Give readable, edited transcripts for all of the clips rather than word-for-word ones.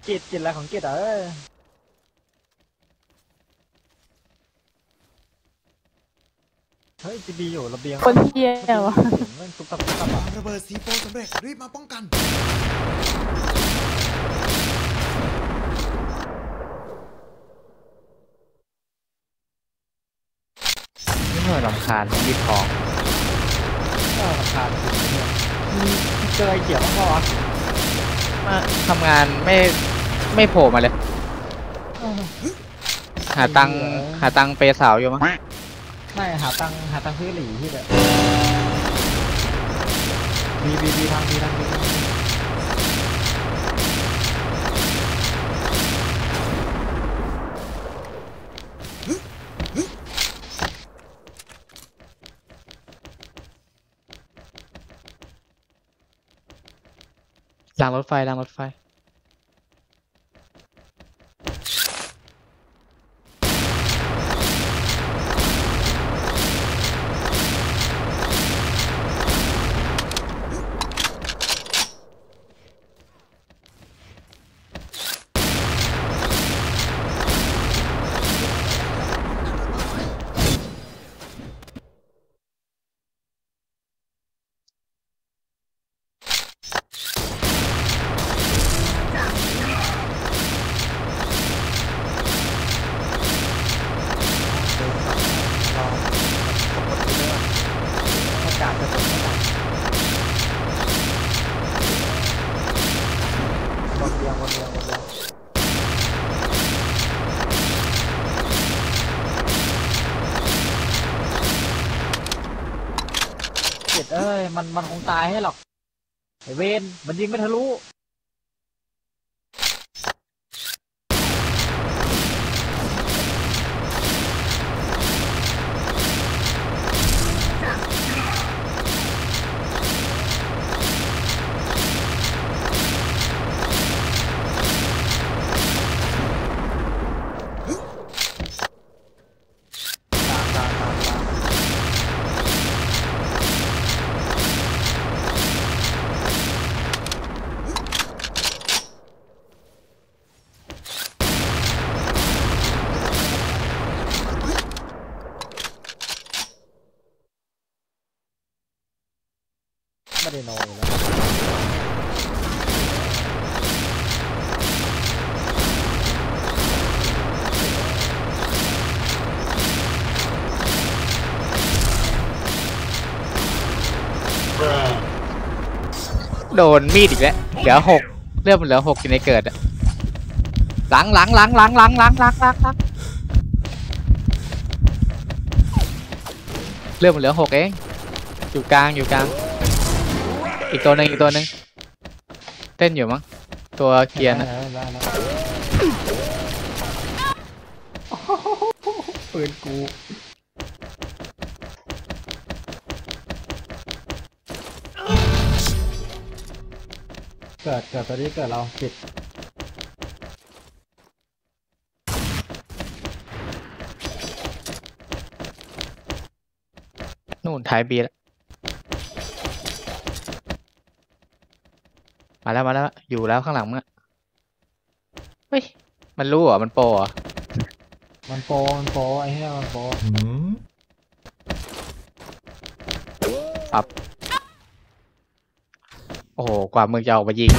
จิตอะไรของจิตเฮ้ยจีบีอยู่ระเบียงคนเที่ยวะเล่นตุ๊บตับตุ๊บตับระเบิดซีโฟสำเร็จรีบมาป้องกันนี่เหนื่อยลำคาญรีบทองราคาเจอไอเขียวก็มาทำงานไม่โผล่มาเลยหาตังเปสาวอยู่มั้งไม่หาตังซื้อหลีที่แบบบีทางรางรถไฟประกาศจะเป็นประกาศวนเรียงเจ็ดมันคงตายให้หรอกไอเวนมันยิงไม่ทะลุไม่ได้นอนแล้วโดนมีดอีกแล้วเหลือ6เลือดมันเหลือ6อยู่ในเกิดอะหลังเลือดมันเหลือ6เองอยู่กลางอีกตัวหนึ่งเต้นอยู่มั้งตัวเกียร์นะปืนกูเกิดตอนนี้เกิดเราปิดนู่นท้ายบีแล้วมาแล้วอยู่แล้วข้างหลังมึงเฮ้ยมันรู้เหรอมันโปรเหรอมันโปไอ้เหี้ยมันโปครับโอ้โหกว่ามึงจะออกมายิง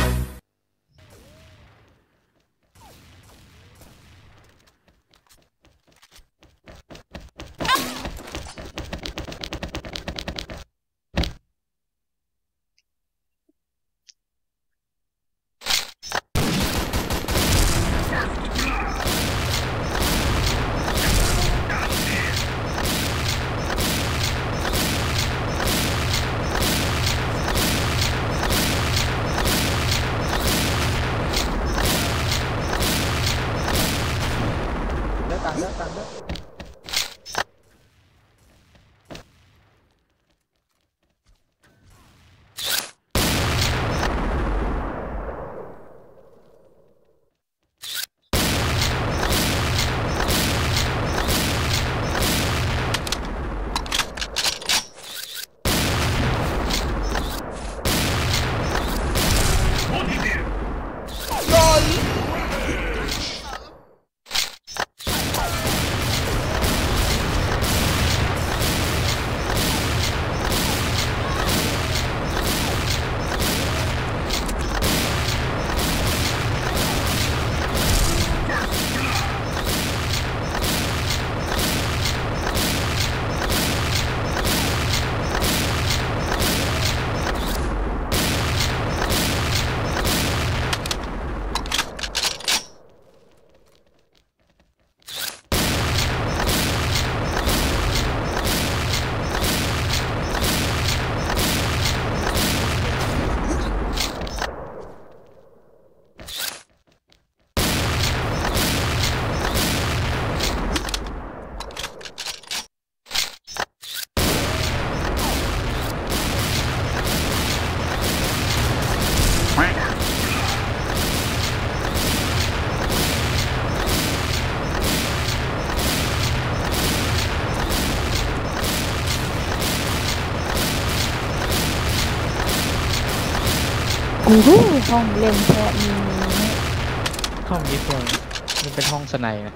โอ้โหห้องเล่นแค่นี้ห้องนี้เพื่อนมันเป็นห้องสไนนะ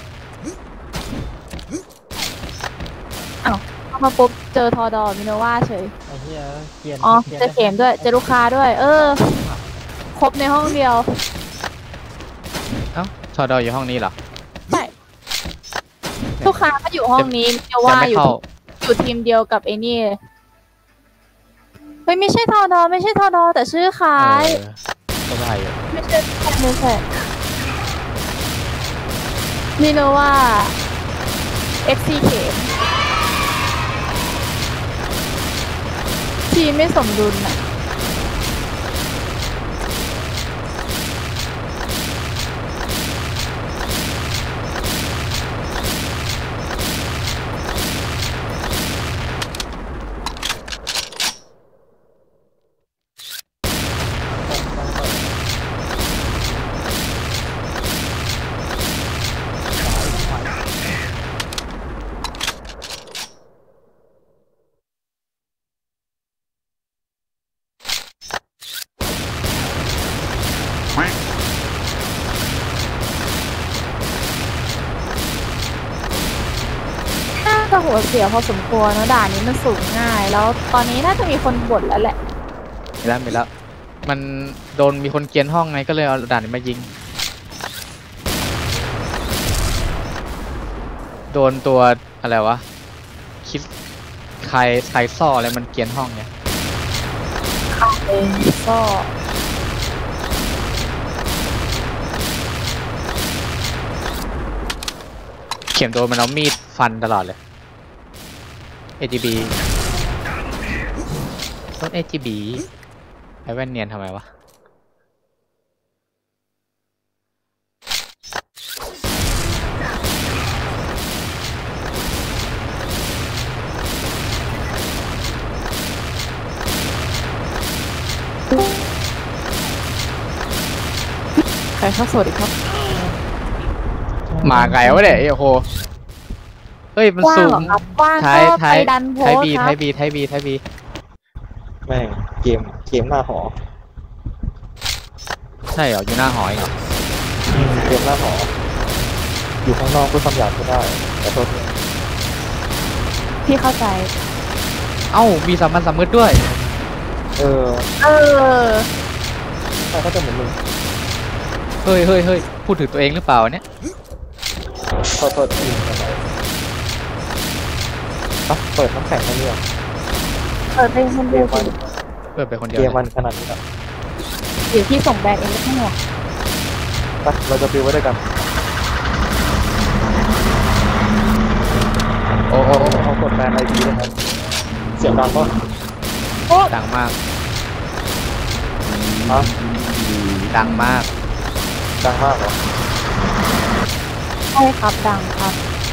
เข้ามาปุ๊บเจอทอดอมิโนวาเฉยไอ้เหี้ยเกรียนอ๋อกรียนเจอเข็มด้วยเจอลูกค้าด้วย ครบในห้องเดียวเอ้าชอดออยู่ห้องนี้เหรอไม่ลูกค้าก็อยู่ห้องนี้มิโนจะวาไม่อยู่เข้าอยู่ทีมเดียวกับไอ้นี่เฮ้ยไม่ใช่ทอดอไม่ใช่ทอดอแต่ชื่อคล้ายก็ได้อยู่ไม่ใช่ไม่ใช่มิโนวา FC เข็มทีมไม่สมดุลน่ะ น่าจะหัวเสียพอสมควรนะด่านนี้มันสูงง่าย แล้วตอนนี้น่าจะมีคนบ่นแล้วแหละมีแล้วมันโดนมีคนเกรียนห้องไงก็เลยเอาด่านนี้มายิงโดนตัวอะไรวะคิดใครซ่ออะไรมันเกรียนห้องเนี่ยเองก็เข็มโดนมันเอามีดฟันตลอดเลย AGB ต้น AGB ไอ้แว่นเนียนทำไมวะใครเข้าสวัสดีครับมาไงวะเนี่ยโอ้โหเฮ้ยมันว่างสูเหรง อครับว่างท้ายก็ท้าไปยดันโพท้ายสบีครัท้าบยบีท้ายบีท้ายบีแม่งเกมหน้าหอใช่เหรออยู่หน้าหอเองเหรอเกมหน้าหอ อยู่ข้างนอกก็ทำหยาบก็ได้แต่ตัวนี้พี่เข้าใจเอ้ามีสามัญสามึดด้วยเออเออใช่ก็จะเหมือนมึงเฮ้ยพูดถึงตัวเองหรือเปล่าเนี่ยเปิดอินกันไปเปิดน้ำแข็งมาเนี่ยเปิดเป็นคนเกเดียวมมันเปิดไปคนเดียวเกมเลยมันขนาดนี้แบบเดี๋ยวพี่ส่งแบรนด์เองไม่ต้องห่วงไปเราจะฟิวไว้ด้วยกันโอ้เขากดแบนไอพีด้วยครับเสียงดังปะดังมากฮะดังมากดังมากเหรอใช่ครับดังครับ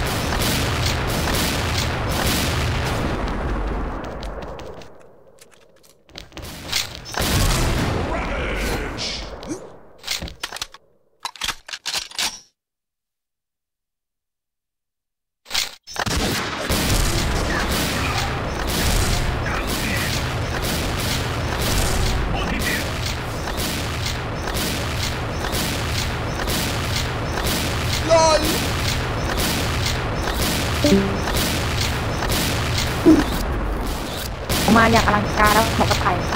มาอย่างอลังการแล้วหัวกระต่ายครับ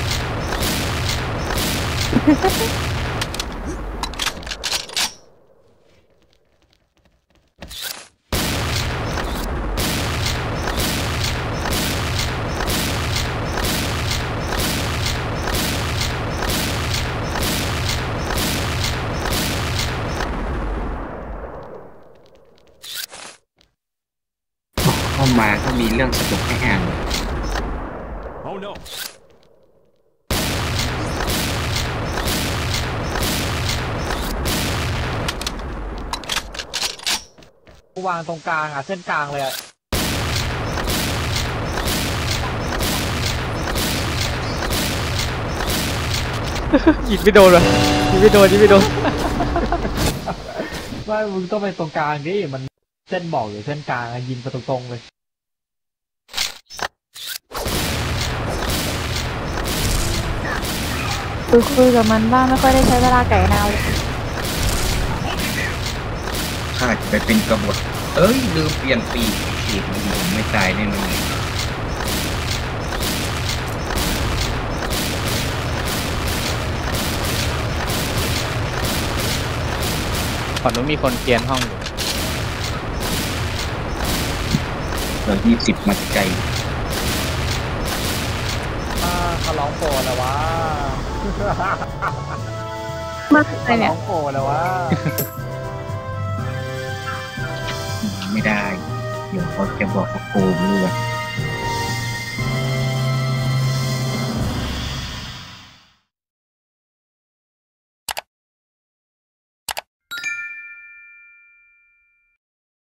เข้ามาก็มีเรื่องสนุกให้อ่าน Oh no กูวางตรงกลางอ่ะเส้นกลางเลยอ่ะยิงไม่โดนเลยยิงไม่โดนว่ามึงต้องไปตรงกลางดิมันเส้นบอกอยู่เส้นกลางอะยิงไปตรงๆเลยคุยกับมันบ้างไม่ค่อยได้ใช้เวลาไก่นาวเลยข้าจะไปเป็นกบฏเอ้ยลืมเปลี่ยนปีกปีกมันไม่ตายแน่นอนฝั่งนู้นมีคนเกียนห้องอยู่เรา20มาใจเขาร้องโปรแล้ววะมากเลยเนี่ยร้องโปรแล้ววะไม่ได้ เดี๋ยวเขาจะบอกว่าโกงด้วย